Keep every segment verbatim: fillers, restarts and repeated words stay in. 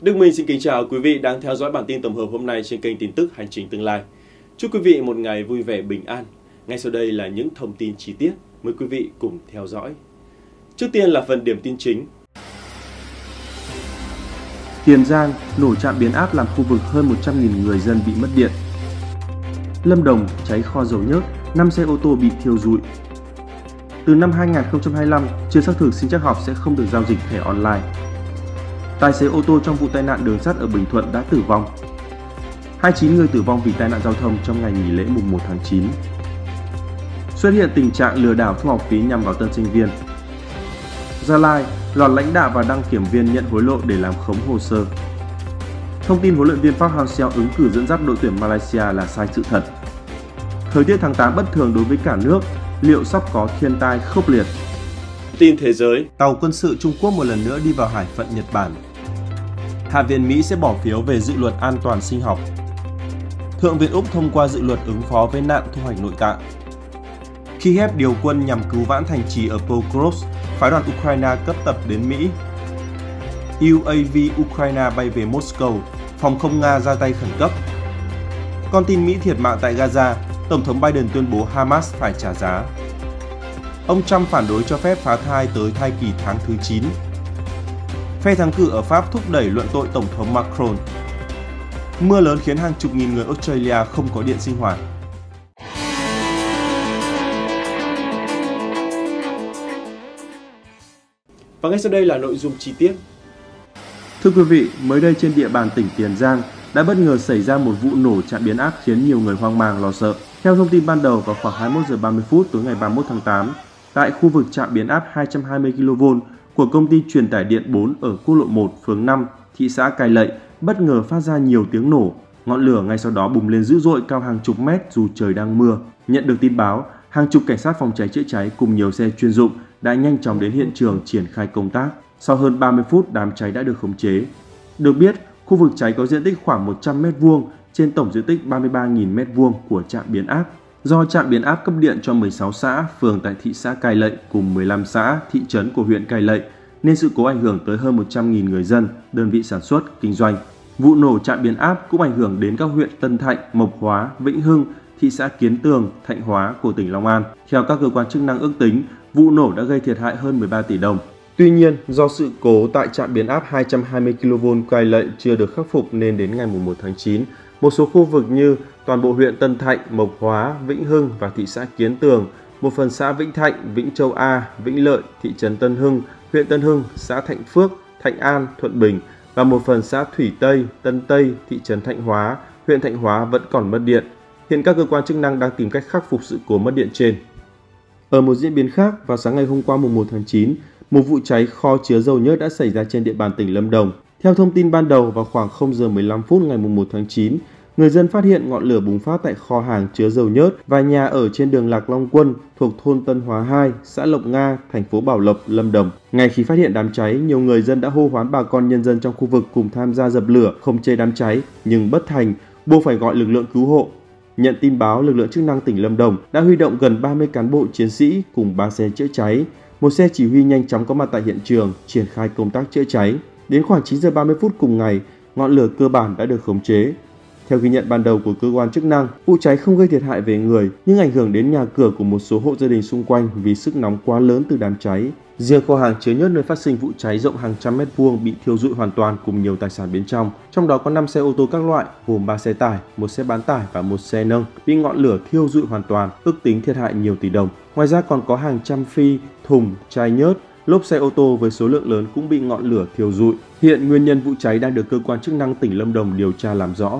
Đức Minh xin kính chào quý vị đang theo dõi bản tin tổng hợp hôm nay trên kênh tin tức Hành trình tương lai. Chúc quý vị một ngày vui vẻ bình an. Ngay sau đây là những thông tin chi tiết, mời quý vị cùng theo dõi. Trước tiên là phần điểm tin chính. Tiền Giang nổ trạm biến áp làm khu vực hơn một trăm nghìn người dân bị mất điện. Lâm Đồng cháy kho dầu nhớt, năm xe ô tô bị thiêu rụi. Từ năm hai nghìn không trăm hai mươi lăm, chưa xác thực sinh trắc học sẽ không được giao dịch thẻ online. Tài xế ô tô trong vụ tai nạn đường sắt ở Bình Thuận đã tử vong. hai mươi chín người tử vong vì tai nạn giao thông trong ngày nghỉ lễ mùng một tháng chín. Xuất hiện tình trạng lừa đảo thu học phí nhằm vào tân sinh viên. Gia Lai, loạt lãnh đạo và đăng kiểm viên nhận hối lộ để làm khống hồ sơ. Thông tin huấn luyện viên Park Hang-seo ứng cử dẫn dắt đội tuyển Malaysia là sai sự thật. Thời tiết tháng tám bất thường đối với cả nước, liệu sắp có thiên tai khốc liệt? Tin thế giới. Tàu quân sự Trung Quốc một lần nữa đi vào hải phận Nhật Bản. Hạ viện Mỹ sẽ bỏ phiếu về dự luật an toàn sinh học. Thượng viện Úc thông qua dự luật ứng phó với nạn thu hoạch nội tạng. Kiev điều quân nhằm cứu vãn thành trì ở Pokrovsk, phái đoàn Ukraine cấp tập đến Mỹ. u a vê Ukraine bay về Moscow, phòng không Nga ra tay khẩn cấp. Con tin Mỹ thiệt mạng tại Gaza, Tổng thống Biden tuyên bố Hamas phải trả giá. Ông Trump phản đối cho phép phá thai tới thai kỳ tháng thứ chín. Phe thắng cử ở Pháp thúc đẩy luận tội Tổng thống Macron. Mưa lớn khiến hàng chục nghìn người Australia không có điện sinh hoạt. Và ngay sau đây là nội dung chi tiết. Thưa quý vị, mới đây trên địa bàn tỉnh Tiền Giang đã bất ngờ xảy ra một vụ nổ trạm biến áp khiến nhiều người hoang mang lo sợ. Theo thông tin ban đầu, vào khoảng hai mươi mốt giờ ba mươi phút tối ngày ba mươi mốt tháng tám, tại khu vực trạm biến áp hai trăm hai mươi ki lô vôn của công ty truyền tải điện bốn ở quốc lộ một, phường năm, thị xã Cai Lậy bất ngờ phát ra nhiều tiếng nổ. Ngọn lửa ngay sau đó bùng lên dữ dội cao hàng chục mét dù trời đang mưa. Nhận được tin báo, hàng chục cảnh sát phòng cháy chữa cháy cùng nhiều xe chuyên dụng đã nhanh chóng đến hiện trường triển khai công tác. Sau hơn ba mươi phút, đám cháy đã được khống chế. Được biết, khu vực cháy có diện tích khoảng một trăm mét vuông trên tổng diện tích ba mươi ba nghìn mét vuông của trạm biến áp. Do trạm biến áp cấp điện cho mười sáu xã, phường tại thị xã Cai Lậy cùng mười lăm xã, thị trấn của huyện Cai Lậy, nên sự cố ảnh hưởng tới hơn một trăm nghìn người dân, đơn vị sản xuất, kinh doanh. Vụ nổ trạm biến áp cũng ảnh hưởng đến các huyện Tân Thạnh, Mộc Hóa, Vĩnh Hưng, thị xã Kiến Tường, Thạnh Hóa của tỉnh Long An. Theo các cơ quan chức năng ước tính, vụ nổ đã gây thiệt hại hơn mười ba tỷ đồng. Tuy nhiên, do sự cố tại trạm biến áp hai trăm hai mươi ki lô vôn Cai Lậy chưa được khắc phục nên đến ngày mùng một tháng chín, một số khu vực như toàn bộ huyện Tân Thạnh, Mộc Hóa, Vĩnh Hưng và thị xã Kiến Tường, một phần xã Vĩnh Thạnh, Vĩnh Châu A, Vĩnh Lợi, thị trấn Tân Hưng, huyện Tân Hưng, xã Thạnh Phước, Thạnh An, Thuận Bình và một phần xã Thủy Tây, Tân Tây, thị trấn Thạnh Hóa, huyện Thạnh Hóa vẫn còn mất điện. Hiện các cơ quan chức năng đang tìm cách khắc phục sự cố mất điện trên. Ở một diễn biến khác, vào sáng ngày hôm qua mùng một tháng chín, một vụ cháy kho chứa dầu nhớt đã xảy ra trên địa bàn tỉnh Lâm Đồng. Theo thông tin ban đầu, vào khoảng không giờ mười lăm phút ngày mùng một tháng chín, người dân phát hiện ngọn lửa bùng phát tại kho hàng chứa dầu nhớt và nhà ở trên đường Lạc Long Quân thuộc thôn Tân Hóa hai, xã Lộc Nga, thành phố Bảo Lộc, Lâm Đồng. Ngay khi phát hiện đám cháy, nhiều người dân đã hô hoán bà con nhân dân trong khu vực cùng tham gia dập lửa, khống chế đám cháy, nhưng bất thành, buộc phải gọi lực lượng cứu hộ. Nhận tin báo, lực lượng chức năng tỉnh Lâm Đồng đã huy động gần ba mươi cán bộ chiến sĩ cùng ba xe chữa cháy. Một xe chỉ huy nhanh chóng có mặt tại hiện trường, triển khai công tác chữa cháy. Đến khoảng chín giờ ba mươi phút cùng ngày, ngọn lửa cơ bản đã được khống chế. Theo ghi nhận ban đầu của cơ quan chức năng, vụ cháy không gây thiệt hại về người, nhưng ảnh hưởng đến nhà cửa của một số hộ gia đình xung quanh vì sức nóng quá lớn từ đám cháy. Riêng kho hàng chứa nhớt nơi phát sinh vụ cháy rộng hàng trăm mét vuông bị thiêu rụi hoàn toàn cùng nhiều tài sản bên trong. Trong đó có năm xe ô tô các loại, gồm ba xe tải, một xe bán tải và một xe nâng bị ngọn lửa thiêu rụi hoàn toàn, ước tính thiệt hại nhiều tỷ đồng. Ngoài ra còn có hàng trăm phi, thùng, chai nhớt, lốp xe ô tô với số lượng lớn cũng bị ngọn lửa thiêu rụi. Hiện nguyên nhân vụ cháy đang được cơ quan chức năng tỉnh Lâm Đồng điều tra làm rõ.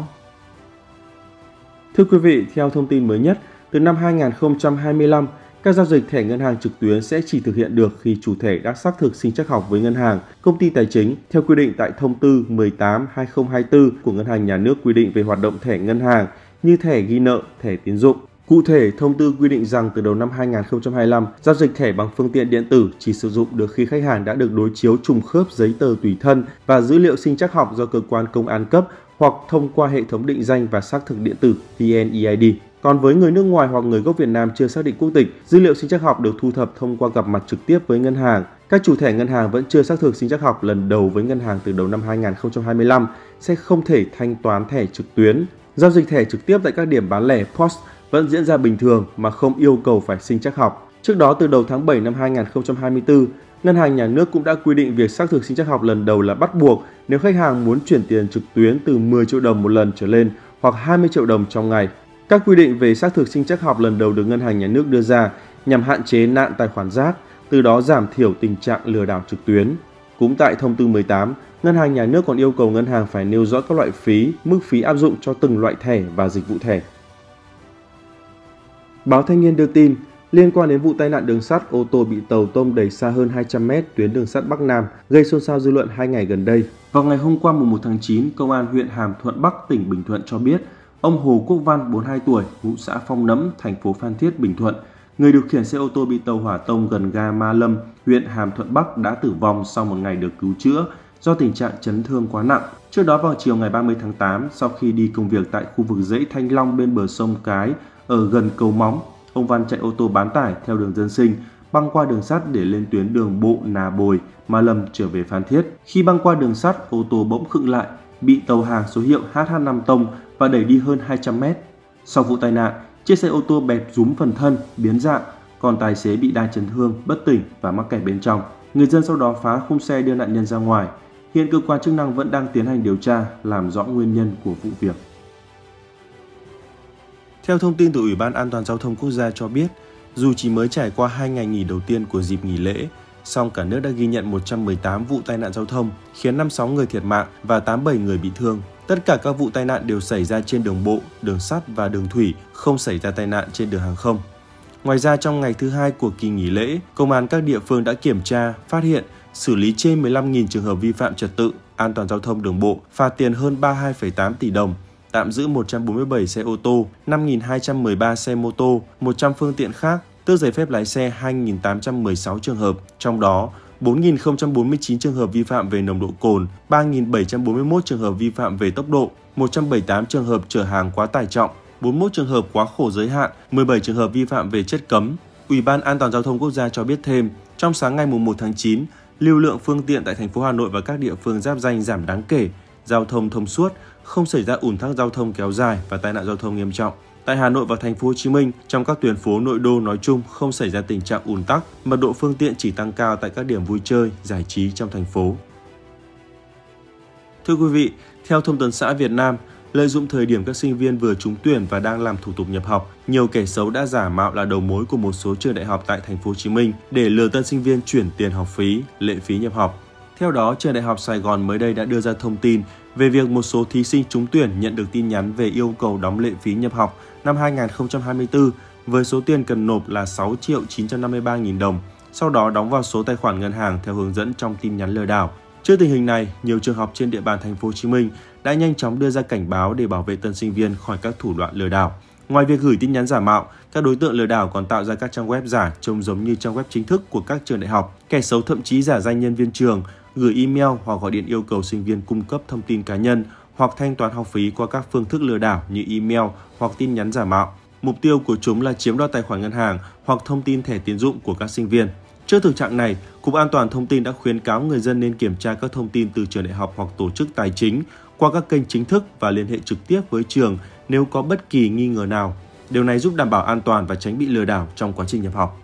Thưa quý vị, theo thông tin mới nhất, từ năm hai nghìn không trăm hai mươi lăm, các giao dịch thẻ ngân hàng trực tuyến sẽ chỉ thực hiện được khi chủ thẻ đã xác thực sinh trắc học với ngân hàng, công ty tài chính theo quy định tại thông tư mười tám trên hai nghìn không trăm hai mươi tư của Ngân hàng Nhà nước quy định về hoạt động thẻ ngân hàng như thẻ ghi nợ, thẻ tín dụng. Cụ thể, thông tư quy định rằng từ đầu năm hai nghìn không trăm hai mươi lăm, giao dịch thẻ bằng phương tiện điện tử chỉ sử dụng được khi khách hàng đã được đối chiếu trùng khớp giấy tờ tùy thân và dữ liệu sinh trắc học do cơ quan công an cấp hoặc thông qua hệ thống định danh và xác thực điện tử vê en e i đê. Còn với người nước ngoài hoặc người gốc Việt Nam chưa xác định quốc tịch, dữ liệu sinh trắc học được thu thập thông qua gặp mặt trực tiếp với ngân hàng Các chủ thẻ ngân hàng vẫn chưa xác thực sinh trắc học lần đầu với ngân hàng từ đầu năm hai nghìn không trăm hai mươi lăm sẽ không thể thanh toán thẻ trực tuyến. Giao dịch thẻ trực tiếp tại các điểm bán lẻ pê ô ét vẫn diễn ra bình thường mà không yêu cầu phải sinh trắc học. Trước đó, từ đầu tháng bảy năm hai nghìn không trăm hai mươi tư, Ngân hàng Nhà nước cũng đã quy định việc xác thực sinh trắc học lần đầu là bắt buộc nếu khách hàng muốn chuyển tiền trực tuyến từ mười triệu đồng một lần trở lên hoặc hai mươi triệu đồng trong ngày. Các quy định về xác thực sinh trắc học lần đầu được Ngân hàng Nhà nước đưa ra nhằm hạn chế nạn tài khoản rác, từ đó giảm thiểu tình trạng lừa đảo trực tuyến. Cũng tại thông tư mười tám, Ngân hàng Nhà nước còn yêu cầu ngân hàng phải nêu rõ các loại phí, mức phí áp dụng cho từng loại thẻ và dịch vụ thẻ. Báo Thanh niên đưa tin, liên quan đến vụ tai nạn đường sắt, ô tô bị tàu tông đẩy xa hơn hai trăm mét tuyến đường sắt Bắc Nam, gây xôn xao dư luận hai ngày gần đây. Vào ngày hôm qua mùng một tháng chín, Công an huyện Hàm Thuận Bắc, tỉnh Bình Thuận cho biết, ông Hồ Quốc Văn, bốn mươi hai tuổi, ngụ xã Phong Nẫm, thành phố Phan Thiết, Bình Thuận, người điều khiển xe ô tô bị tàu hỏa tông gần ga Ma Lâm, huyện Hàm Thuận Bắc đã tử vong sau một ngày được cứu chữa do tình trạng chấn thương quá nặng. Trước đó vào chiều ngày ba mươi tháng tám, sau khi đi công việc tại khu vực dãy Thanh Long bên bờ sông Cái ở gần cầu Móng, ông Văn chạy ô tô bán tải theo đường dân sinh, băng qua đường sắt để lên tuyến đường bộ Nà Bồi, Ma Lâm trở về Phan Thiết. Khi băng qua đường sắt, ô tô bỗng khựng lại, bị tàu hàng số hiệu H H năm tông và đẩy đi hơn hai trăm mét. Sau vụ tai nạn, chiếc xe ô tô bẹp rúm phần thân, biến dạng, còn tài xế bị đa chấn thương, bất tỉnh và mắc kẹt bên trong. Người dân sau đó phá khung xe đưa nạn nhân ra ngoài. Hiện cơ quan chức năng vẫn đang tiến hành điều tra, làm rõ nguyên nhân của vụ việc. Theo thông tin từ Ủy ban An toàn Giao thông Quốc gia cho biết, dù chỉ mới trải qua hai ngày nghỉ đầu tiên của dịp nghỉ lễ, song cả nước đã ghi nhận một trăm mười tám vụ tai nạn giao thông, khiến năm mươi sáu người thiệt mạng và tám mươi bảy người bị thương. Tất cả các vụ tai nạn đều xảy ra trên đường bộ, đường sắt và đường thủy, không xảy ra tai nạn trên đường hàng không. Ngoài ra, trong ngày thứ hai của kỳ nghỉ lễ, Công an các địa phương đã kiểm tra, phát hiện, xử lý trên mười lăm nghìn trường hợp vi phạm trật tự, an toàn giao thông đường bộ, phạt tiền hơn ba mươi hai phẩy tám tỷ đồng, tạm giữ một trăm bốn mươi bảy xe ô tô, năm nghìn hai trăm mười ba xe mô tô, một trăm phương tiện khác, tước giấy phép lái xe hai nghìn tám trăm mười sáu trường hợp, trong đó bốn nghìn không trăm bốn mươi chín trường hợp vi phạm về nồng độ cồn, ba nghìn bảy trăm bốn mươi mốt trường hợp vi phạm về tốc độ, một trăm bảy mươi tám trường hợp chở hàng quá tải trọng, bốn mươi mốt trường hợp quá khổ giới hạn, mười bảy trường hợp vi phạm về chất cấm. Ủy ban An toàn Giao thông Quốc gia cho biết thêm, trong sáng ngày mùng một tháng chín, lưu lượng phương tiện tại thành phố Hà Nội và các địa phương giáp ranh giảm đáng kể, giao thông thông suốt, không xảy ra ùn tắc giao thông kéo dài và tai nạn giao thông nghiêm trọng. Tại Hà Nội và thành phố Hồ Chí Minh, trong các tuyến phố nội đô nói chung không xảy ra tình trạng ùn tắc, mật độ phương tiện chỉ tăng cao tại các điểm vui chơi, giải trí trong thành phố. Thưa quý vị, theo Thông tấn xã Việt Nam, lợi dụng thời điểm các sinh viên vừa trúng tuyển và đang làm thủ tục nhập học, nhiều kẻ xấu đã giả mạo là đầu mối của một số trường đại học tại thành phố Hồ Chí Minh để lừa tân sinh viên chuyển tiền học phí, lệ phí nhập học. Theo đó, trường Đại học Sài Gòn mới đây đã đưa ra thông tin về việc một số thí sinh trúng tuyển nhận được tin nhắn về yêu cầu đóng lệ phí nhập học năm hai nghìn không trăm hai mươi tư với số tiền cần nộp là sáu triệu chín trăm năm mươi ba nghìn đồng, sau đó đóng vào số tài khoản ngân hàng theo hướng dẫn trong tin nhắn lừa đảo. Trước tình hình này, nhiều trường học trên địa bàn thành phố Hồ Chí Minh đã nhanh chóng đưa ra cảnh báo để bảo vệ tân sinh viên khỏi các thủ đoạn lừa đảo. Ngoài việc gửi tin nhắn giả mạo, các đối tượng lừa đảo còn tạo ra các trang web giả trông giống như trang web chính thức của các trường đại học. Kẻ xấu thậm chí giả danh nhân viên trường, gửi email hoặc gọi điện yêu cầu sinh viên cung cấp thông tin cá nhân hoặc thanh toán học phí qua các phương thức lừa đảo như email hoặc tin nhắn giả mạo. Mục tiêu của chúng là chiếm đoạt tài khoản ngân hàng hoặc thông tin thẻ tín dụng của các sinh viên. Trước thực trạng này, Cục An toàn Thông tin đã khuyến cáo người dân nên kiểm tra các thông tin từ trường đại học hoặc tổ chức tài chính qua các kênh chính thức và liên hệ trực tiếp với trường nếu có bất kỳ nghi ngờ nào. Điều này giúp đảm bảo an toàn và tránh bị lừa đảo trong quá trình nhập học.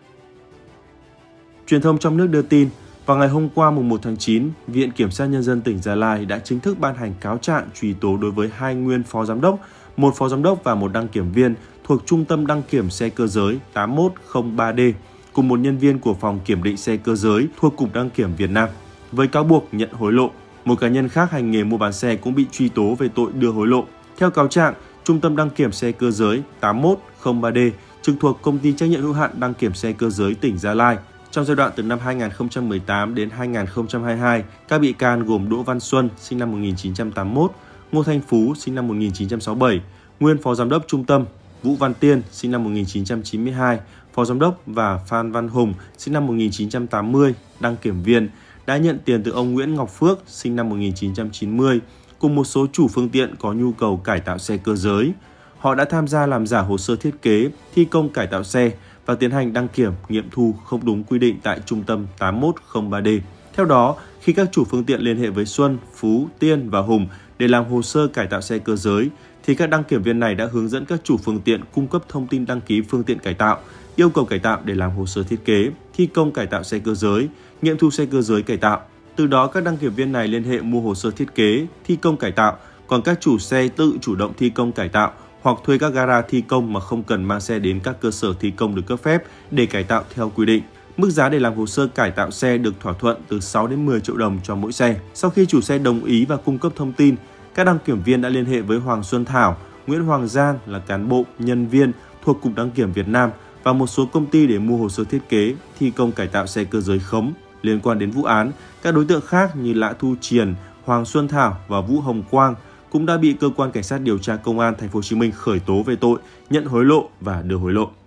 Truyền thông trong nước đưa tin, vào ngày hôm qua mùng một tháng chín, Viện Kiểm sát Nhân dân tỉnh Gia Lai đã chính thức ban hành cáo trạng truy tố đối với hai nguyên phó giám đốc, một phó giám đốc và một đăng kiểm viên thuộc Trung tâm Đăng kiểm xe cơ giới tám mốt không ba D, cùng một nhân viên của Phòng Kiểm định xe cơ giới thuộc Cục Đăng kiểm Việt Nam, với cáo buộc nhận hối lộ. Một cá nhân khác hành nghề mua bán xe cũng bị truy tố về tội đưa hối lộ. Theo cáo trạng, Trung tâm Đăng kiểm xe cơ giới tám mốt không ba D trực thuộc Công ty trách nhiệm hữu hạn Đăng kiểm xe cơ giới tỉnh Gia Lai. Trong giai đoạn từ năm hai nghìn không trăm mười tám đến hai nghìn không trăm hai mươi hai, các bị can gồm Đỗ Văn Xuân, sinh năm một nghìn chín trăm tám mươi mốt, Ngô Thanh Phú, sinh năm một nghìn chín trăm sáu mươi bảy, nguyên phó giám đốc trung tâm, Vũ Văn Tiên, sinh năm một nghìn chín trăm chín mươi hai, phó giám đốc và Phan Văn Hùng, sinh năm một nghìn chín trăm tám mươi, đăng kiểm viên, đã nhận tiền từ ông Nguyễn Ngọc Phước, sinh năm một nghìn chín trăm chín mươi, cùng một số chủ phương tiện có nhu cầu cải tạo xe cơ giới. Họ đã tham gia làm giả hồ sơ thiết kế, thi công cải tạo xe, và tiến hành đăng kiểm, nghiệm thu không đúng quy định tại trung tâm tám mốt không ba D. Theo đó, khi các chủ phương tiện liên hệ với Xuân, Phú, Tiên và Hùng để làm hồ sơ cải tạo xe cơ giới, thì các đăng kiểm viên này đã hướng dẫn các chủ phương tiện cung cấp thông tin đăng ký phương tiện cải tạo, yêu cầu cải tạo để làm hồ sơ thiết kế, thi công cải tạo xe cơ giới, nghiệm thu xe cơ giới cải tạo. Từ đó, các đăng kiểm viên này liên hệ mua hồ sơ thiết kế, thi công cải tạo, còn các chủ xe tự chủ động thi công cải tạo hoặc thuê các gara thi công mà không cần mang xe đến các cơ sở thi công được cấp phép để cải tạo theo quy định. Mức giá để làm hồ sơ cải tạo xe được thỏa thuận từ sáu đến mười triệu đồng cho mỗi xe. Sau khi chủ xe đồng ý và cung cấp thông tin, các đăng kiểm viên đã liên hệ với Hoàng Xuân Thảo, Nguyễn Hoàng Giang là cán bộ, nhân viên thuộc Cục Đăng kiểm Việt Nam và một số công ty để mua hồ sơ thiết kế, thi công cải tạo xe cơ giới khống. Liên quan đến vụ án, các đối tượng khác như Lã Thu Triền, Hoàng Xuân Thảo và Vũ Hồng Quang cũng đã bị cơ quan cảnh sát điều tra công an thành phố Hồ Chí Minh khởi tố về tội nhận hối lộ và đưa hối lộ.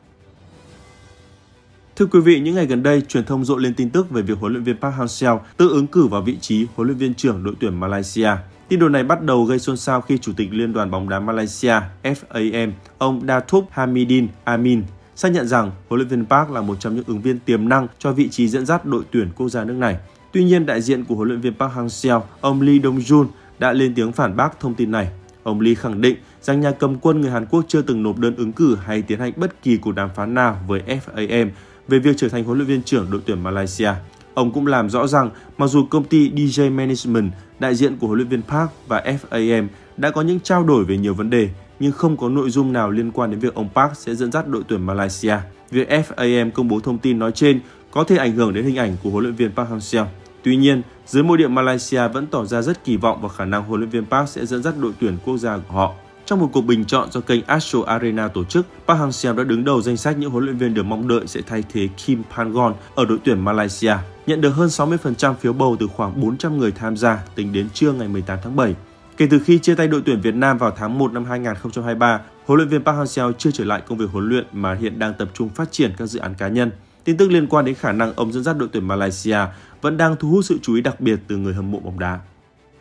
Thưa quý vị, những ngày gần đây, truyền thông rộ lên tin tức về việc huấn luyện viên Park Hang-seo tự ứng cử vào vị trí huấn luyện viên trưởng đội tuyển Malaysia. Tin đồn này bắt đầu gây xôn xao khi Chủ tịch Liên đoàn bóng đá Malaysia F A M, ông Datuk Hamidin Amin, xác nhận rằng huấn luyện viên Park là một trong những ứng viên tiềm năng cho vị trí dẫn dắt đội tuyển quốc gia nước này. Tuy nhiên, đại diện của huấn luyện viên Park Hang-seo, ông Lee Dong-jun, đã lên tiếng phản bác thông tin này. Ông Lee khẳng định rằng nhà cầm quân người Hàn Quốc chưa từng nộp đơn ứng cử hay tiến hành bất kỳ cuộc đàm phán nào với F A M về việc trở thành huấn luyện viên trưởng đội tuyển Malaysia. Ông cũng làm rõ rằng mặc dù công ty D J Management, đại diện của huấn luyện viên Park và F A M đã có những trao đổi về nhiều vấn đề, nhưng không có nội dung nào liên quan đến việc ông Park sẽ dẫn dắt đội tuyển Malaysia. Việc F A M công bố thông tin nói trên có thể ảnh hưởng đến hình ảnh của huấn luyện viên Park Hang-seo. Tuy nhiên, giới môi điện Malaysia vẫn tỏ ra rất kỳ vọng vào khả năng huấn luyện viên Park sẽ dẫn dắt đội tuyển quốc gia của họ. Trong một cuộc bình chọn do kênh Astro Arena tổ chức, Park Hang-seo đã đứng đầu danh sách những huấn luyện viên được mong đợi sẽ thay thế Kim Pan-gon ở đội tuyển Malaysia, nhận được hơn sáu mươi phần trăm phiếu bầu từ khoảng bốn trăm người tham gia tính đến trưa ngày mười tám tháng bảy. Kể từ khi chia tay đội tuyển Việt Nam vào tháng một năm hai nghìn không trăm hai mươi ba, huấn luyện viên Park Hang-seo chưa trở lại công việc huấn luyện mà hiện đang tập trung phát triển các dự án cá nhân. Tin tức liên quan đến khả năng ông dẫn dắt đội tuyển Malaysia vẫn đang thu hút sự chú ý đặc biệt từ người hâm mộ bóng đá.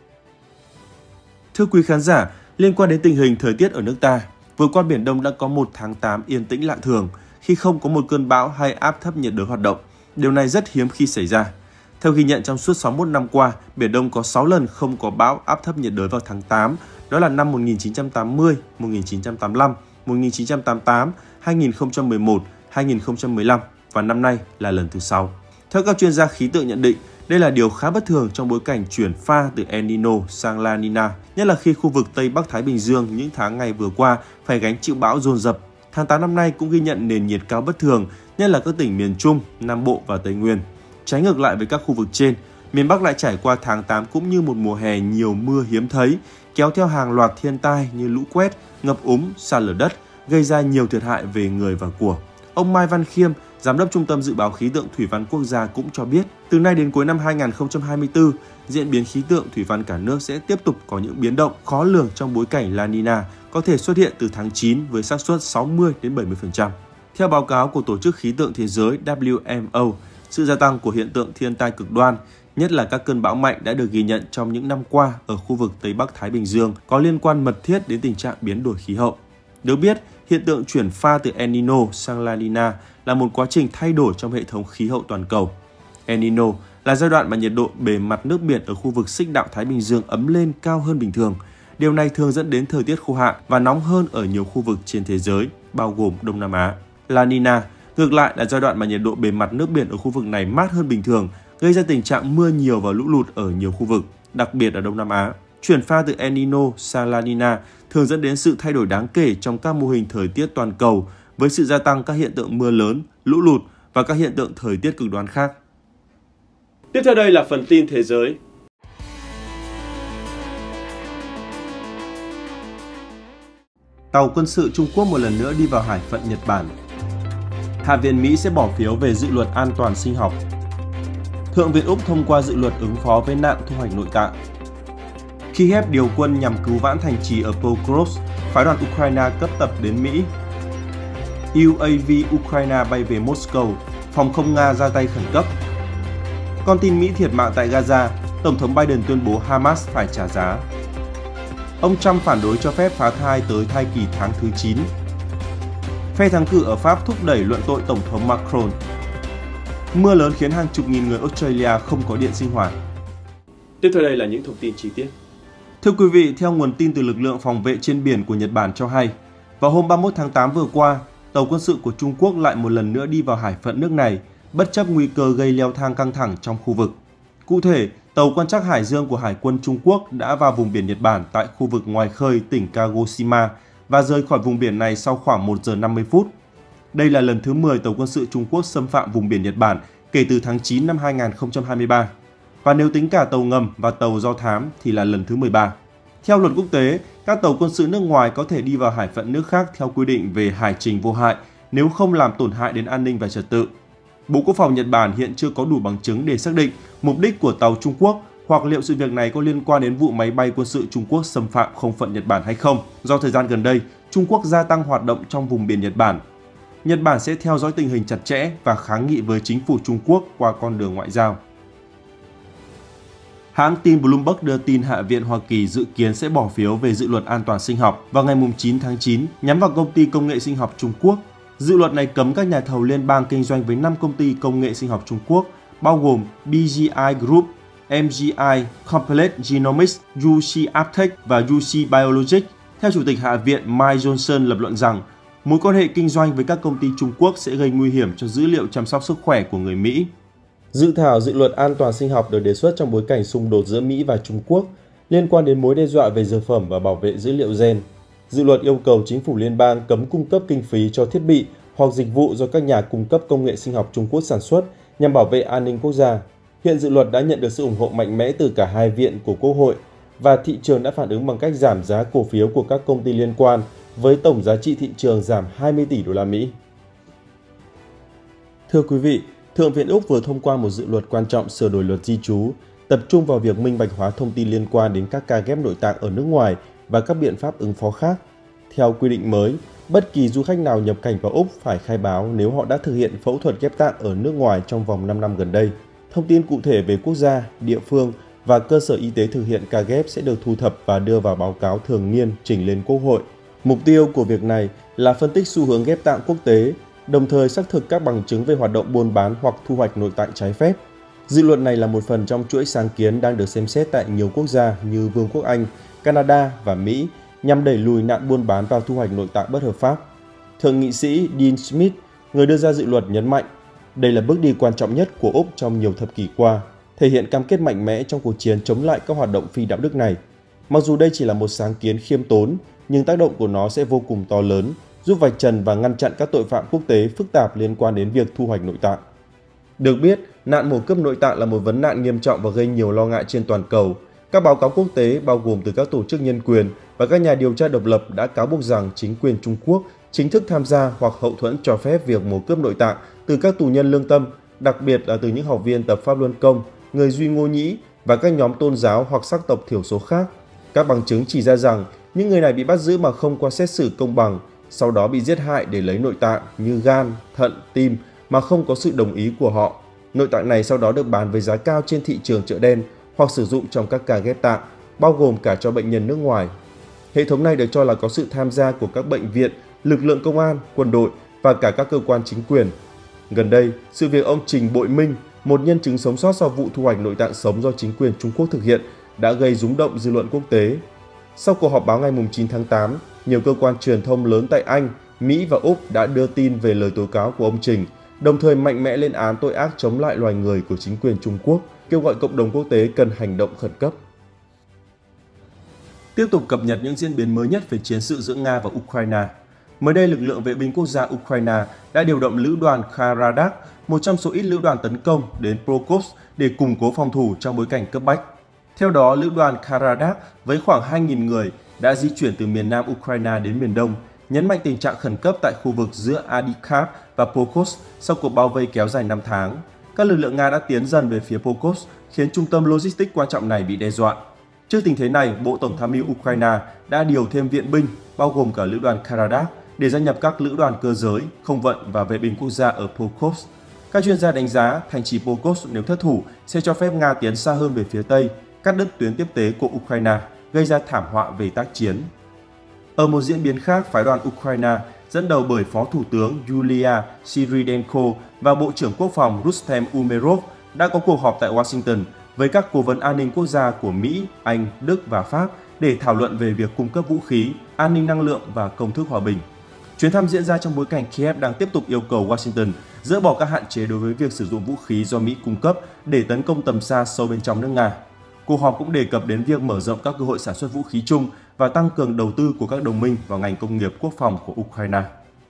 Thưa quý khán giả, liên quan đến tình hình thời tiết ở nước ta, vừa qua Biển Đông đã có một tháng tám yên tĩnh lạ thường khi không có một cơn bão hay áp thấp nhiệt đới hoạt động. Điều này rất hiếm khi xảy ra. Theo ghi nhận trong suốt sáu mươi mốt năm qua, Biển Đông có sáu lần không có bão áp thấp nhiệt đới vào tháng tám, đó là năm một nghìn chín trăm tám mươi, một nghìn chín trăm tám mươi lăm, một nghìn chín trăm tám mươi tám, hai nghìn không trăm mười một, hai nghìn không trăm mười lăm và năm nay là lần thứ sáu. Theo các chuyên gia khí tượng nhận định, đây là điều khá bất thường trong bối cảnh chuyển pha từ El Nino sang La Nina, nhất là khi khu vực Tây Bắc Thái Bình Dương những tháng ngày vừa qua phải gánh chịu bão dồn dập. Tháng tám năm nay cũng ghi nhận nền nhiệt cao bất thường, nhất là các tỉnh miền Trung, Nam Bộ và Tây Nguyên. Trái ngược lại với các khu vực trên, miền Bắc lại trải qua tháng tám cũng như một mùa hè nhiều mưa hiếm thấy, kéo theo hàng loạt thiên tai như lũ quét, ngập úng, sạt lở đất, gây ra nhiều thiệt hại về người và của. Ông Mai Văn Khiêm, Giám đốc Trung tâm Dự báo Khí tượng Thủy văn Quốc gia cũng cho biết, từ nay đến cuối năm hai nghìn không trăm hai mươi tư, diễn biến khí tượng thủy văn cả nước sẽ tiếp tục có những biến động khó lường trong bối cảnh La Nina có thể xuất hiện từ tháng chín với xác suất sáu mươi đến bảy mươi phần trăm. Theo báo cáo của Tổ chức Khí tượng Thế giới W M O, sự gia tăng của hiện tượng thiên tai cực đoan, nhất là các cơn bão mạnh đã được ghi nhận trong những năm qua ở khu vực Tây Bắc Thái Bình Dương có liên quan mật thiết đến tình trạng biến đổi khí hậu. Được biết, hiện tượng chuyển pha từ El Nino sang La Nina là một quá trình thay đổi trong hệ thống khí hậu toàn cầu. El Nino là giai đoạn mà nhiệt độ bề mặt nước biển ở khu vực xích đạo Thái Bình Dương ấm lên cao hơn bình thường. Điều này thường dẫn đến thời tiết khô hạn và nóng hơn ở nhiều khu vực trên thế giới, bao gồm Đông Nam Á. La Nina, ngược lại, là giai đoạn mà nhiệt độ bề mặt nước biển ở khu vực này mát hơn bình thường, gây ra tình trạng mưa nhiều và lũ lụt ở nhiều khu vực, đặc biệt ở Đông Nam Á. Chuyển pha từ El Nino sang La Nina thường dẫn đến sự thay đổi đáng kể trong các mô hình thời tiết toàn cầu, với sự gia tăng các hiện tượng mưa lớn, lũ lụt và các hiện tượng thời tiết cực đoan khác. Tiếp theo đây là phần tin thế giới. Tàu quân sự Trung Quốc một lần nữa đi vào hải phận Nhật Bản. Hạ viện Mỹ sẽ bỏ phiếu về dự luật an toàn sinh học. Thượng viện Úc thông qua dự luật ứng phó với nạn thu hoạch nội tạng. Kiev điều quân nhằm cứu vãn thành trì ở Pokrovsk, phái đoàn Ukraine cấp tập đến Mỹ. U A V Ukraine bay về Moscow, phòng không Nga ra tay khẩn cấp. Con tin Mỹ thiệt mạng tại Gaza, Tổng thống Biden tuyên bố Hamas phải trả giá. Ông Trump phản đối cho phép phá thai tới thai kỳ tháng thứ chín. Phe thắng cử ở Pháp thúc đẩy luận tội Tổng thống Macron. Mưa lớn khiến hàng chục nghìn người Australia không có điện sinh hoạt. Tiếp theo đây là những thông tin chi tiết. Thưa quý vị, theo nguồn tin từ lực lượng phòng vệ trên biển của Nhật Bản cho hay, vào hôm ba mươi mốt tháng tám vừa qua, tàu quân sự của Trung Quốc lại một lần nữa đi vào hải phận nước này, bất chấp nguy cơ gây leo thang căng thẳng trong khu vực. Cụ thể, tàu quan trắc hải dương của Hải quân Trung Quốc đã vào vùng biển Nhật Bản tại khu vực ngoài khơi tỉnh Kagoshima và rời khỏi vùng biển này sau khoảng một giờ năm mươi phút. Đây là lần thứ mười tàu quân sự Trung Quốc xâm phạm vùng biển Nhật Bản kể từ tháng chín năm hai nghìn không trăm hai mươi ba. Và nếu tính cả tàu ngầm và tàu do thám thì là lần thứ mười ba. Theo luật quốc tế, các tàu quân sự nước ngoài có thể đi vào hải phận nước khác theo quy định về hải trình vô hại nếu không làm tổn hại đến an ninh và trật tự. Bộ Quốc phòng Nhật Bản hiện chưa có đủ bằng chứng để xác định mục đích của tàu Trung Quốc hoặc liệu sự việc này có liên quan đến vụ máy bay quân sự Trung Quốc xâm phạm không phận Nhật Bản hay không. Do thời gian gần đây, Trung Quốc gia tăng hoạt động trong vùng biển Nhật Bản. Nhật Bản sẽ theo dõi tình hình chặt chẽ và kháng nghị với chính phủ Trung Quốc qua con đường ngoại giao. Hãng tin Bloomberg đưa tin Hạ viện Hoa Kỳ dự kiến sẽ bỏ phiếu về dự luật an toàn sinh học vào ngày chín tháng chín nhắm vào công ty công nghệ sinh học Trung Quốc. Dự luật này cấm các nhà thầu liên bang kinh doanh với năm công ty công nghệ sinh học Trung Quốc, bao gồm bê giê i Group, em giê i Complete Genomics, Jushi Aptech và Jushi Biologics. Theo Chủ tịch Hạ viện Mike Johnson lập luận rằng, mối quan hệ kinh doanh với các công ty Trung Quốc sẽ gây nguy hiểm cho dữ liệu chăm sóc sức khỏe của người Mỹ. Dự thảo dự luật an toàn sinh học được đề xuất trong bối cảnh xung đột giữa Mỹ và Trung Quốc liên quan đến mối đe dọa về dược phẩm và bảo vệ dữ liệu gen. Dự luật yêu cầu chính phủ liên bang cấm cung cấp kinh phí cho thiết bị hoặc dịch vụ do các nhà cung cấp công nghệ sinh học Trung Quốc sản xuất nhằm bảo vệ an ninh quốc gia. Hiện dự luật đã nhận được sự ủng hộ mạnh mẽ từ cả hai viện của Quốc hội và thị trường đã phản ứng bằng cách giảm giá cổ phiếu của các công ty liên quan với tổng giá trị thị trường giảm hai mươi tỷ đô la Mỹ. Thưa quý vị, Thượng viện Úc vừa thông qua một dự luật quan trọng sửa đổi luật di trú, tập trung vào việc minh bạch hóa thông tin liên quan đến các ca ghép nội tạng ở nước ngoài và các biện pháp ứng phó khác. Theo quy định mới, bất kỳ du khách nào nhập cảnh vào Úc phải khai báo nếu họ đã thực hiện phẫu thuật ghép tạng ở nước ngoài trong vòng năm năm gần đây. Thông tin cụ thể về quốc gia, địa phương và cơ sở y tế thực hiện ca ghép sẽ được thu thập và đưa vào báo cáo thường niên trình lên Quốc hội. Mục tiêu của việc này là phân tích xu hướng ghép tạng quốc tế, đồng thời xác thực các bằng chứng về hoạt động buôn bán hoặc thu hoạch nội tạng trái phép. Dự luật này là một phần trong chuỗi sáng kiến đang được xem xét tại nhiều quốc gia như Vương quốc Anh, Canada và Mỹ nhằm đẩy lùi nạn buôn bán và thu hoạch nội tạng bất hợp pháp. Thượng nghị sĩ Dean Smith, người đưa ra dự luật nhấn mạnh, đây là bước đi quan trọng nhất của Úc trong nhiều thập kỷ qua, thể hiện cam kết mạnh mẽ trong cuộc chiến chống lại các hoạt động phi đạo đức này. Mặc dù đây chỉ là một sáng kiến khiêm tốn, nhưng tác động của nó sẽ vô cùng to lớn, giúp vạch trần và ngăn chặn các tội phạm quốc tế phức tạp liên quan đến việc thu hoạch nội tạng. Được biết, nạn mổ cướp nội tạng là một vấn nạn nghiêm trọng và gây nhiều lo ngại trên toàn cầu. Các báo cáo quốc tế bao gồm từ các tổ chức nhân quyền và các nhà điều tra độc lập đã cáo buộc rằng chính quyền Trung Quốc chính thức tham gia hoặc hậu thuẫn cho phép việc mổ cướp nội tạng từ các tù nhân lương tâm, đặc biệt là từ những học viên tập pháp luân công, người Duy Ngô Nhĩ và các nhóm tôn giáo hoặc sắc tộc thiểu số khác. Các bằng chứng chỉ ra rằng những người này bị bắt giữ mà không qua xét xử công bằng, sau đó bị giết hại để lấy nội tạng như gan, thận, tim mà không có sự đồng ý của họ. Nội tạng này sau đó được bán với giá cao trên thị trường chợ đen hoặc sử dụng trong các ca ghép tạng, bao gồm cả cho bệnh nhân nước ngoài. Hệ thống này được cho là có sự tham gia của các bệnh viện, lực lượng công an, quân đội và cả các cơ quan chính quyền. Gần đây, sự việc ông Trình Bội Minh, một nhân chứng sống sót sau vụ thu hoạch nội tạng sống do chính quyền Trung Quốc thực hiện, đã gây rúng động dư luận quốc tế. Sau cuộc họp báo ngày chín tháng tám, nhiều cơ quan truyền thông lớn tại Anh, Mỹ và Úc đã đưa tin về lời tố cáo của ông Trình, đồng thời mạnh mẽ lên án tội ác chống lại loài người của chính quyền Trung Quốc, kêu gọi cộng đồng quốc tế cần hành động khẩn cấp. Tiếp tục cập nhật những diễn biến mới nhất về chiến sự giữa Nga và Ukraine. Mới đây, lực lượng vệ binh quốc gia Ukraine đã điều động lữ đoàn Karadak, một trong số ít lữ đoàn tấn công, đến Pokrovsk để củng cố phòng thủ trong bối cảnh cấp bách. Theo đó, lữ đoàn Karadak với khoảng hai nghìn người đã di chuyển từ miền nam Ukraine đến miền đông, nhấn mạnh tình trạng khẩn cấp tại khu vực giữa Adikhav và Pokrovsk sau cuộc bao vây kéo dài năm tháng. Các lực lượng Nga đã tiến dần về phía Pokrovsk, khiến trung tâm logistics quan trọng này bị đe dọa. Trước tình thế này, Bộ Tổng tham mưu Ukraine đã điều thêm viện binh, bao gồm cả lữ đoàn Karadak, để gia nhập các lữ đoàn cơ giới, không vận và vệ binh quốc gia ở Pokrovsk. Các chuyên gia đánh giá thành trì Pokrovsk nếu thất thủ sẽ cho phép Nga tiến xa hơn về phía Tây, cắt đứt tuyến tiếp tế của Ukraine, gây ra thảm họa về tác chiến. Ở một diễn biến khác, phái đoàn Ukraine dẫn đầu bởi Phó Thủ tướng Yulia Sviridenko và Bộ trưởng Quốc phòng Rustem Umerov đã có cuộc họp tại Washington với các cố vấn an ninh quốc gia của Mỹ, Anh, Đức và Pháp để thảo luận về việc cung cấp vũ khí, an ninh năng lượng và công thức hòa bình. Chuyến thăm diễn ra trong bối cảnh Kiev đang tiếp tục yêu cầu Washington dỡ bỏ các hạn chế đối với việc sử dụng vũ khí do Mỹ cung cấp để tấn công tầm xa sâu bên trong nước Nga. Cuộc họp cũng đề cập đến việc mở rộng các cơ hội sản xuất vũ khí chung và tăng cường đầu tư của các đồng minh vào ngành công nghiệp quốc phòng của Ukraine.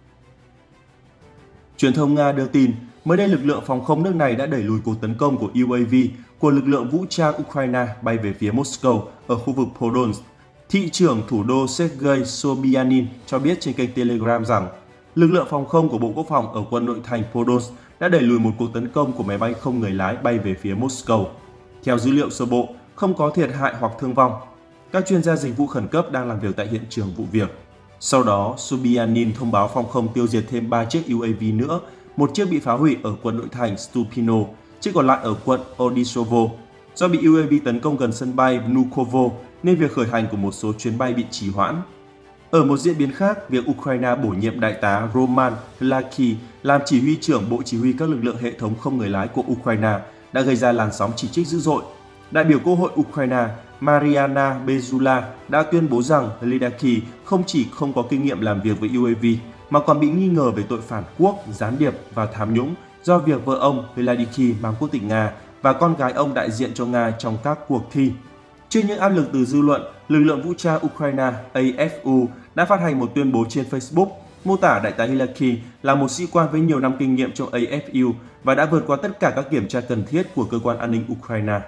Truyền thông Nga đưa tin, mới đây lực lượng phòng không nước này đã đẩy lùi cuộc tấn công của u a vê của lực lượng vũ trang Ukraine bay về phía Moscow ở khu vực Podolsk. Thị trưởng thủ đô Sergei Sobyanin cho biết trên kênh Telegram rằng lực lượng phòng không của Bộ Quốc phòng ở quận nội thành Podolsk đã đẩy lùi một cuộc tấn công của máy bay không người lái bay về phía Moscow. Theo dữ liệu sơ bộ, không có thiệt hại hoặc thương vong. Các chuyên gia dịch vụ khẩn cấp đang làm việc tại hiện trường vụ việc. Sau đó, Sobyanin thông báo phòng không tiêu diệt thêm ba chiếc u a vê nữa, một chiếc bị phá hủy ở quận nội thành Stupino, chiếc còn lại ở quận Odisovo. Do bị u a vê tấn công gần sân bay Vnukovo nên việc khởi hành của một số chuyến bay bị trì hoãn. Ở một diễn biến khác, việc Ukraine bổ nhiệm đại tá Roman Hlaki làm chỉ huy trưởng Bộ Chỉ huy các lực lượng hệ thống không người lái của Ukraine đã gây ra làn sóng chỉ trích dữ dội. Đại biểu Quốc hội Ukraine Mariana Bezula đã tuyên bố rằng Hlaki không chỉ không có kinh nghiệm làm việc với u a vê mà còn bị nghi ngờ về tội phản quốc, gián điệp và tham nhũng do việc vợ ông Hlaki mang quốc tịch Nga và con gái ông đại diện cho Nga trong các cuộc thi. Trước những áp lực từ dư luận, lực lượng vũ trang Ukraine A F U đã phát hành một tuyên bố trên Facebook mô tả đại tá Hlaki là một sĩ quan với nhiều năm kinh nghiệm trong A F U và đã vượt qua tất cả các kiểm tra cần thiết của cơ quan an ninh Ukraine.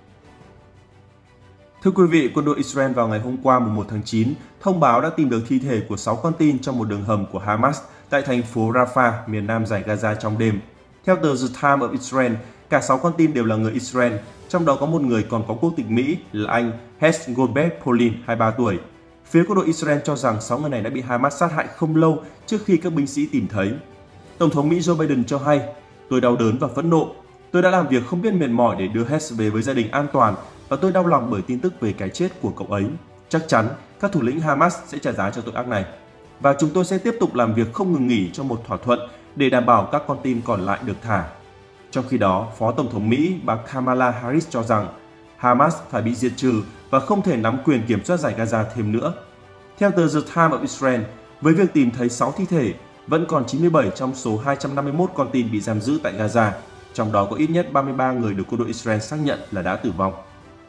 Thưa quý vị, quân đội Israel vào ngày hôm qua mùng một tháng chín thông báo đã tìm được thi thể của sáu con tin trong một đường hầm của Hamas tại thành phố Rafah, miền nam dải Gaza trong đêm. Theo tờ The Times of Israel, cả sáu con tin đều là người Israel, trong đó có một người còn có quốc tịch Mỹ là anh Hes Goldberg Polin, hai mươi ba tuổi. Phía quân đội Israel cho rằng sáu người này đã bị Hamas sát hại không lâu trước khi các binh sĩ tìm thấy. Tổng thống Mỹ Joe Biden cho hay, tôi đau đớn và phẫn nộ. Tôi đã làm việc không biết mệt mỏi để đưa Hes về với gia đình an toàn và tôi đau lòng bởi tin tức về cái chết của cậu ấy. Chắc chắn các thủ lĩnh Hamas sẽ trả giá cho tội ác này. Và chúng tôi sẽ tiếp tục làm việc không ngừng nghỉ cho một thỏa thuận để đảm bảo các con tin còn lại được thả. Trong khi đó, Phó Tổng thống Mỹ bà Kamala Harris cho rằng Hamas phải bị diệt trừ và không thể nắm quyền kiểm soát dải Gaza thêm nữa. Theo tờ The Times of Israel, với việc tìm thấy sáu thi thể, vẫn còn chín mươi bảy trong số hai trăm năm mươi mốt con tin bị giam giữ tại Gaza, trong đó có ít nhất ba mươi ba người được quân đội Israel xác nhận là đã tử vong.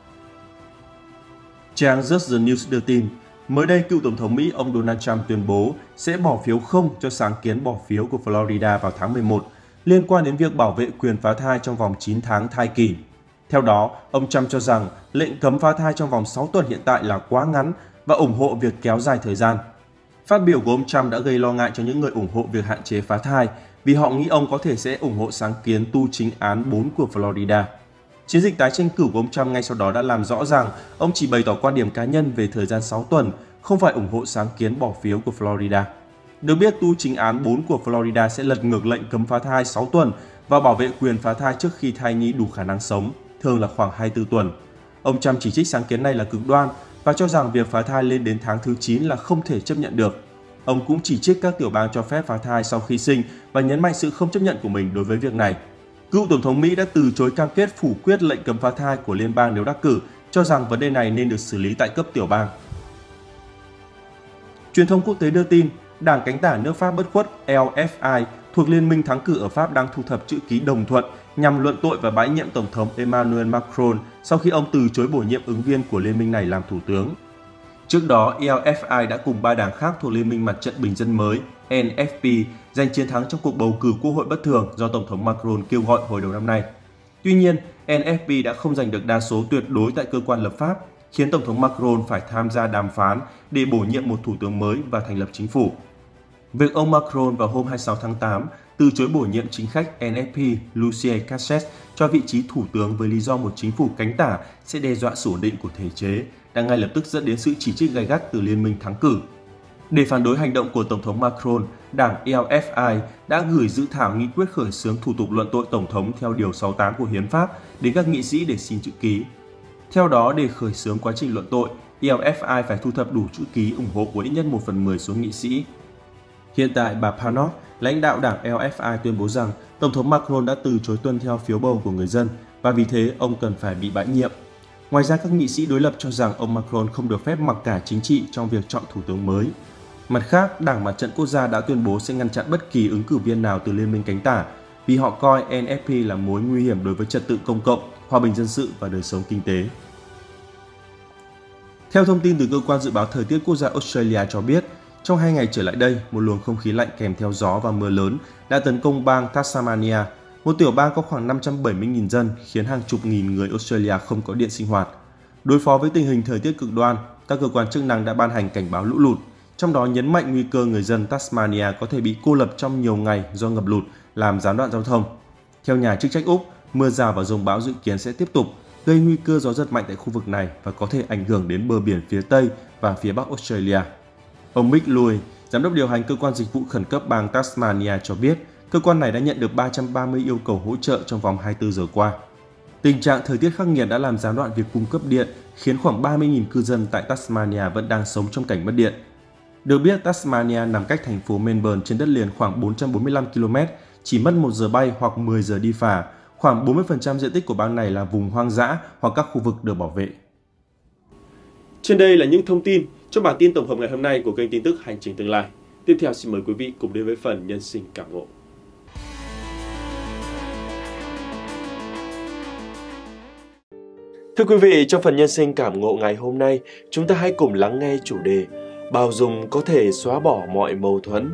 Trang Just the News đưa tin, mới đây cựu Tổng thống Mỹ ông Donald Trump tuyên bố sẽ bỏ phiếu không cho sáng kiến bỏ phiếu của Florida vào tháng mười một liên quan đến việc bảo vệ quyền phá thai trong vòng chín tháng thai kỳ. Theo đó, ông Trump cho rằng lệnh cấm phá thai trong vòng sáu tuần hiện tại là quá ngắn và ủng hộ việc kéo dài thời gian. Phát biểu của ông Trump đã gây lo ngại cho những người ủng hộ việc hạn chế phá thai vì họ nghĩ ông có thể sẽ ủng hộ sáng kiến tu chính án bốn của Florida. Chiến dịch tái tranh cử của ông Trump ngay sau đó đã làm rõ rằng ông chỉ bày tỏ quan điểm cá nhân về thời gian sáu tuần, không phải ủng hộ sáng kiến bỏ phiếu của Florida. Được biết, tu chính án bốn của Florida sẽ lật ngược lệnh cấm phá thai sáu tuần và bảo vệ quyền phá thai trước khi thai nhi đủ khả năng sống, thường là khoảng hai mươi tư tuần. Ông Trump chỉ trích sáng kiến này là cực đoan và cho rằng việc phá thai lên đến tháng thứ chín là không thể chấp nhận được. Ông cũng chỉ trích các tiểu bang cho phép phá thai sau khi sinh và nhấn mạnh sự không chấp nhận của mình đối với việc này. Cựu Tổng thống Mỹ đã từ chối cam kết phủ quyết lệnh cấm phá thai của liên bang nếu đắc cử, cho rằng vấn đề này nên được xử lý tại cấp tiểu bang. Truyền thông quốc tế đưa tin, Đảng cánh tả nước Pháp bất khuất L F I thuộc Liên minh thắng cử ở Pháp đang thu thập chữ ký đồng thuận nhằm luận tội và bãi nhiệm Tổng thống Emmanuel Macron sau khi ông từ chối bổ nhiệm ứng viên của liên minh này làm thủ tướng. Trước đó, L F I đã cùng ba đảng khác thuộc Liên minh Mặt trận Bình dân mới N F P giành chiến thắng trong cuộc bầu cử quốc hội bất thường do Tổng thống Macron kêu gọi hồi đầu năm nay. Tuy nhiên, N F P đã không giành được đa số tuyệt đối tại cơ quan lập pháp, khiến Tổng thống Macron phải tham gia đàm phán để bổ nhiệm một thủ tướng mới và thành lập chính phủ. Việc ông Macron vào hôm hai mươi sáu tháng tám từ chối bổ nhiệm chính khách N F P Lucien Cachet cho vị trí thủ tướng với lý do một chính phủ cánh tả sẽ đe dọa sự ổn định của thể chế, đã ngay lập tức dẫn đến sự chỉ trích gay gắt từ Liên minh thắng cử. Để phản đối hành động của Tổng thống Macron, đảng L F I đã gửi dự thảo nghị quyết khởi xướng thủ tục luận tội Tổng thống theo Điều sáu mươi tám của Hiến pháp đến các nghị sĩ để xin chữ ký. Theo đó, để khởi xướng quá trình luận tội, L F I phải thu thập đủ chữ ký ủng hộ của ít nhất một phần mười số nghị sĩ. Hiện tại, bà Panot, lãnh đạo đảng L F I tuyên bố rằng Tổng thống Macron đã từ chối tuân theo phiếu bầu của người dân và vì thế ông cần phải bị bãi nhiệm. Ngoài ra, các nghị sĩ đối lập cho rằng ông Macron không được phép mặc cả chính trị trong việc chọn thủ tướng mới. Mặt khác, Đảng Mặt trận Quốc gia đã tuyên bố sẽ ngăn chặn bất kỳ ứng cử viên nào từ Liên minh cánh tả vì họ coi N F P là mối nguy hiểm đối với trật tự công cộng, hòa bình dân sự và đời sống kinh tế. Theo thông tin từ Cơ quan Dự báo Thời tiết Quốc gia Australia cho biết, trong hai ngày trở lại đây, một luồng không khí lạnh kèm theo gió và mưa lớn đã tấn công bang Tasmania, một tiểu bang có khoảng năm trăm bảy mươi nghìn dân, khiến hàng chục nghìn người Australia không có điện sinh hoạt. Đối phó với tình hình thời tiết cực đoan, các cơ quan chức năng đã ban hành cảnh báo lũ lụt, trong đó nhấn mạnh nguy cơ người dân Tasmania có thể bị cô lập trong nhiều ngày do ngập lụt, làm gián đoạn giao thông. Theo nhà chức trách Úc, mưa rào và dông bão dự kiến sẽ tiếp tục, gây nguy cơ gió giật mạnh tại khu vực này và có thể ảnh hưởng đến bờ biển phía Tây và phía Bắc Australia. Ông Mick Louis, giám đốc điều hành cơ quan dịch vụ khẩn cấp bang Tasmania cho biết, cơ quan này đã nhận được ba trăm ba mươi yêu cầu hỗ trợ trong vòng hai mươi tư giờ qua. Tình trạng thời tiết khắc nghiệt đã làm gián đoạn việc cung cấp điện, khiến khoảng ba mươi nghìn cư dân tại Tasmania vẫn đang sống trong cảnh mất điện. Được biết, Tasmania nằm cách thành phố Melbourne trên đất liền khoảng bốn trăm bốn mươi lăm ki lô mét, chỉ mất một giờ bay hoặc mười giờ đi phà. Khoảng bốn mươi phần trăm diện tích của bang này là vùng hoang dã hoặc các khu vực được bảo vệ. Trên đây là những thông tin trong bản tin tổng hợp ngày hôm nay của kênh tin tức Hành trình tương lai. Tiếp theo xin mời quý vị cùng đến với phần nhân sinh cảm ngộ. Thưa quý vị, trong phần nhân sinh cảm ngộ ngày hôm nay, chúng ta hãy cùng lắng nghe chủ đề bao dung có thể xóa bỏ mọi mâu thuẫn.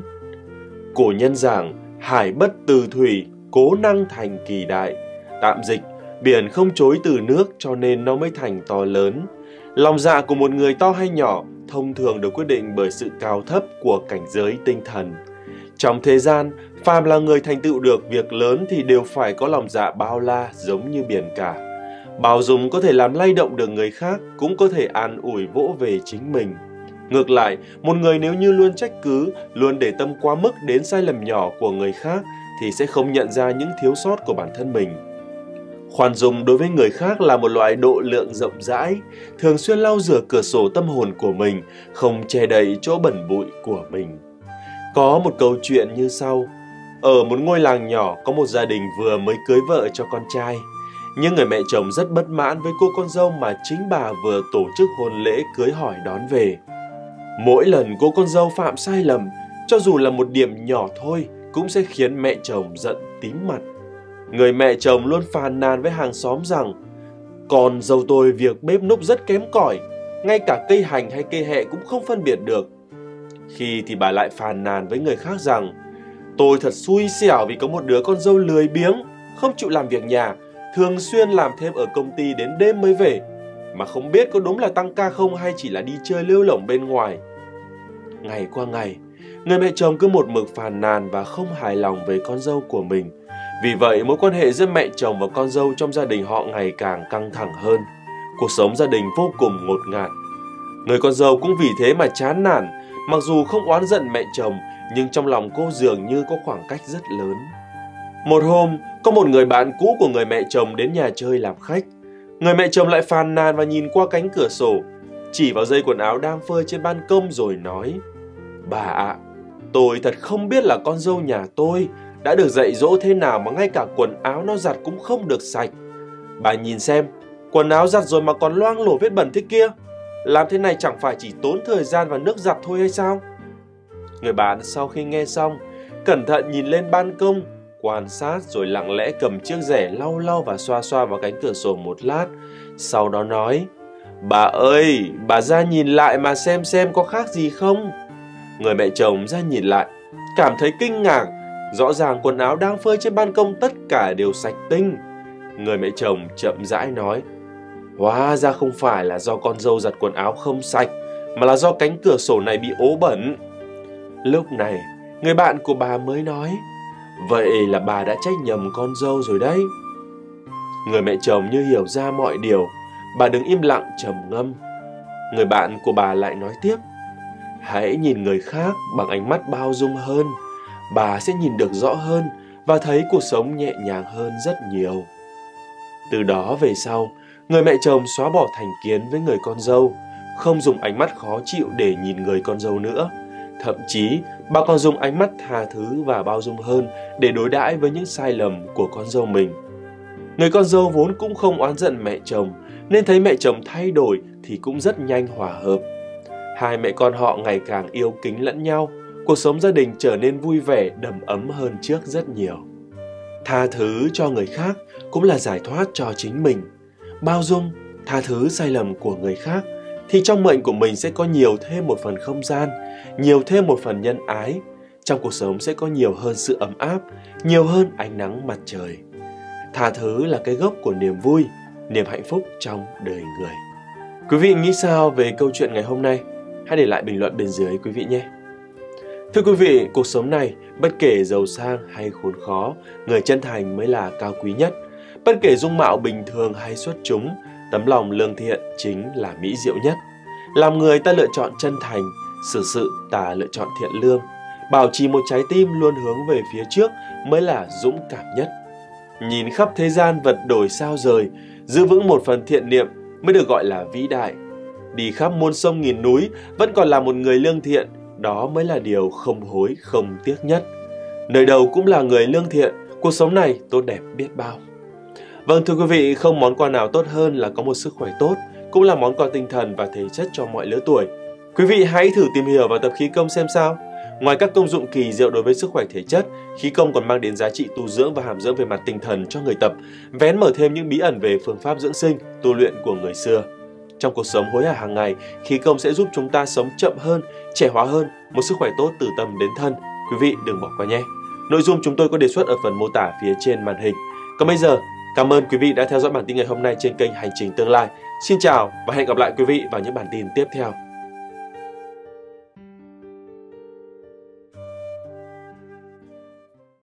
Cổ nhân giảng, hải bất từ thủy, cố năng thành kỳ đại. Tạm dịch, biển không chối từ nước cho nên nó mới thành to lớn. Lòng dạ của một người to hay nhỏ thông thường được quyết định bởi sự cao thấp của cảnh giới tinh thần. Trong thế gian, phàm là người thành tựu được việc lớn thì đều phải có lòng dạ bao la giống như biển cả. Bao dung có thể làm lay động được người khác, cũng có thể an ủi vỗ về chính mình. Ngược lại, một người nếu như luôn trách cứ, luôn để tâm quá mức đến sai lầm nhỏ của người khác thì sẽ không nhận ra những thiếu sót của bản thân mình. Khoan dung đối với người khác là một loại độ lượng rộng rãi, thường xuyên lau rửa cửa sổ tâm hồn của mình, không che đậy chỗ bẩn bụi của mình. Có một câu chuyện như sau. Ở một ngôi làng nhỏ có một gia đình vừa mới cưới vợ cho con trai. Nhưng người mẹ chồng rất bất mãn với cô con dâu mà chính bà vừa tổ chức hôn lễ cưới hỏi đón về. Mỗi lần cô con dâu phạm sai lầm, cho dù là một điểm nhỏ thôi, cũng sẽ khiến mẹ chồng giận tím mặt. Người mẹ chồng luôn phàn nàn với hàng xóm rằng con dâu tôi việc bếp núc rất kém cỏi, ngay cả cây hành hay cây hẹ cũng không phân biệt được. Khi thì bà lại phàn nàn với người khác rằng tôi thật xui xẻo vì có một đứa con dâu lười biếng, không chịu làm việc nhà, thường xuyên làm thêm ở công ty đến đêm mới về, mà không biết có đúng là tăng ca không hay chỉ là đi chơi lêu lổng bên ngoài. Ngày qua ngày, người mẹ chồng cứ một mực phàn nàn và không hài lòng về con dâu của mình. Vì vậy, mối quan hệ giữa mẹ chồng và con dâu trong gia đình họ ngày càng căng thẳng hơn. Cuộc sống gia đình vô cùng ngột ngạt. Người con dâu cũng vì thế mà chán nản, mặc dù không oán giận mẹ chồng, nhưng trong lòng cô dường như có khoảng cách rất lớn. Một hôm, có một người bạn cũ của người mẹ chồng đến nhà chơi làm khách. Người mẹ chồng lại phàn nàn và nhìn qua cánh cửa sổ, chỉ vào dây quần áo đang phơi trên ban công rồi nói: Bà ạ, tôi thật không biết là con dâu nhà tôi đã được dạy dỗ thế nào mà ngay cả quần áo nó giặt cũng không được sạch. Bà nhìn xem, quần áo giặt rồi mà còn loang lổ vết bẩn thế kia. Làm thế này chẳng phải chỉ tốn thời gian và nước giặt thôi hay sao? Người bạn sau khi nghe xong, cẩn thận nhìn lên ban công, quan sát rồi lặng lẽ cầm chiếc rẻ lau lau và xoa xoa vào cánh cửa sổ một lát. Sau đó nói: Bà ơi, bà ra nhìn lại mà xem xem có khác gì không? Người mẹ chồng ra nhìn lại, cảm thấy kinh ngạc. Rõ ràng quần áo đang phơi trên ban công tất cả đều sạch tinh. Người mẹ chồng chậm rãi nói: Hóa ra không phải là do con dâu giặt quần áo không sạch, mà là do cánh cửa sổ này bị ố bẩn. Lúc này, người bạn của bà mới nói: Vậy là bà đã trách nhầm con dâu rồi đấy. Người mẹ chồng như hiểu ra mọi điều, bà đứng im lặng trầm ngâm. Người bạn của bà lại nói tiếp: Hãy nhìn người khác bằng ánh mắt bao dung hơn, bà sẽ nhìn được rõ hơn và thấy cuộc sống nhẹ nhàng hơn rất nhiều. Từ đó về sau, người mẹ chồng xóa bỏ thành kiến với người con dâu, không dùng ánh mắt khó chịu để nhìn người con dâu nữa. Thậm chí, bà còn dùng ánh mắt tha thứ và bao dung hơn để đối đãi với những sai lầm của con dâu mình. Người con dâu vốn cũng không oán giận mẹ chồng, nên thấy mẹ chồng thay đổi thì cũng rất nhanh hòa hợp. Hai mẹ con họ ngày càng yêu kính lẫn nhau, cuộc sống gia đình trở nên vui vẻ, đầm ấm hơn trước rất nhiều. Tha thứ cho người khác cũng là giải thoát cho chính mình. Bao dung, tha thứ sai lầm của người khác thì trong mệnh của mình sẽ có nhiều thêm một phần không gian, nhiều thêm một phần nhân ái. Trong cuộc sống sẽ có nhiều hơn sự ấm áp, nhiều hơn ánh nắng mặt trời. Tha thứ là cái gốc của niềm vui, niềm hạnh phúc trong đời người. Quý vị nghĩ sao về câu chuyện ngày hôm nay? Hãy để lại bình luận bên dưới quý vị nhé. Thưa quý vị, cuộc sống này, bất kể giàu sang hay khốn khó, người chân thành mới là cao quý nhất. Bất kể dung mạo bình thường hay xuất chúng, tấm lòng lương thiện chính là mỹ diệu nhất. Làm người ta lựa chọn chân thành, xử sự ta lựa chọn thiện lương. Bảo trì một trái tim luôn hướng về phía trước mới là dũng cảm nhất. Nhìn khắp thế gian vật đổi sao rời, giữ vững một phần thiện niệm mới được gọi là vĩ đại. Đi khắp muôn sông nghìn núi, vẫn còn là một người lương thiện, đó mới là điều không hối không tiếc nhất. Nơi đầu cũng là người lương thiện, cuộc sống này tốt đẹp biết bao. Vâng thưa quý vị, không món quà nào tốt hơn là có một sức khỏe tốt, cũng là món quà tinh thần và thể chất cho mọi lứa tuổi. Quý vị hãy thử tìm hiểu và tập khí công xem sao. Ngoài các công dụng kỳ diệu đối với sức khỏe thể chất, khí công còn mang đến giá trị tu dưỡng và hàm dưỡng về mặt tinh thần cho người tập, vén mở thêm những bí ẩn về phương pháp dưỡng sinh, tu luyện của người xưa. Trong cuộc sống hối hả hàng ngày, khí công sẽ giúp chúng ta sống chậm hơn, trẻ hóa hơn, một sức khỏe tốt từ tâm đến thân. Quý vị đừng bỏ qua nhé. Nội dung chúng tôi có đề xuất ở phần mô tả phía trên màn hình. Còn bây giờ, cảm ơn quý vị đã theo dõi bản tin ngày hôm nay trên kênh Hành Trình Tương Lai. Xin chào và hẹn gặp lại quý vị vào những bản tin tiếp theo.